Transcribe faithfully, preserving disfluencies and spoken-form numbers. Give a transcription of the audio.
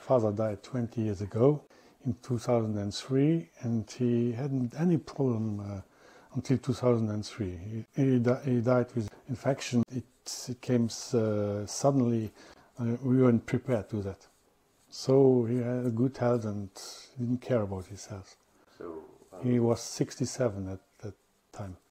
father died twenty years ago in two thousand three, and he hadn't any problem uh, until two thousand three. He, he, di he died with infection. It, it came uh, suddenly. Uh, we weren't prepared to that. So he had a good health and didn't care about his health. So um, he was sixty-seven at that time.